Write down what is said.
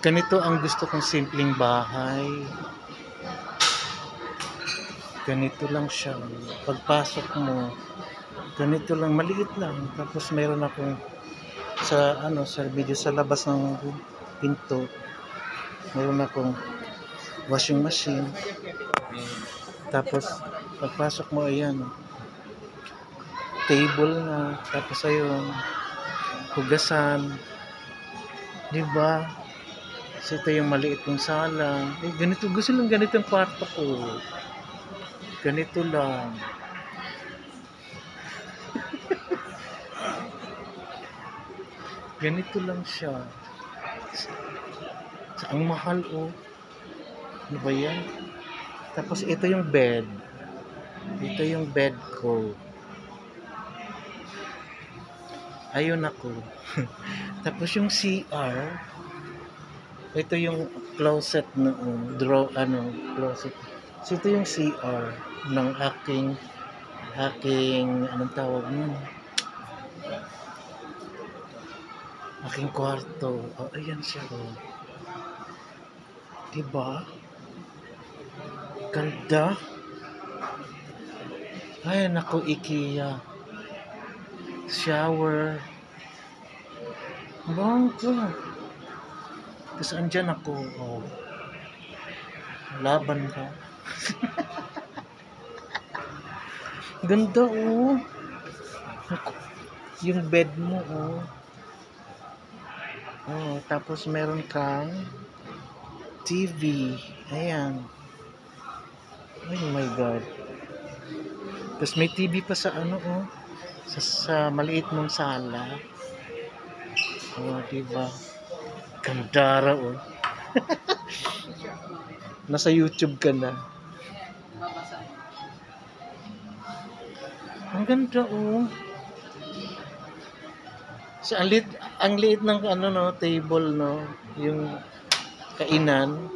Ganito ang gusto kong simpleng bahay. Ganito lang siya. Pagpasok mo, ganito lang, maliit lang. Tapos meron akong sa video sa labas ng pinto. Meron akong washing machine. Tapos pagpasok mo, ayan, table na. Tapos ayun, hugasan. Diba? So ito yung maliit kong sala. Ganito, gusto lang ganito yung kwarto ko. Ganito lang. Ganito lang siya. Ang mahal, oh. Ano ba yan? Tapos ito yung bed. Ito yung bed ko. Ayun ako. Tapos yung CR. Ito yung closet noon. Closet. So ito yung CR ng aking anong tawag nun? Aking kwarto. Oh, ayan siya, oh. Diba? Ganda. Ay, naku, IKEA. Shower. Bangga. Tapos andyan ako, oh. Laban ka. Ganda, oh. Yung bed mo, oh. Oh, tapos meron kang TV. Ayan. Oh my God. Tapos may TV pa sa oh. Sa maliit mong sala. Oh, diba? Gandara, oh. Nasa YouTube ka na. Ang ganda, oh. So, ang liit ng table, no? Yung kainan.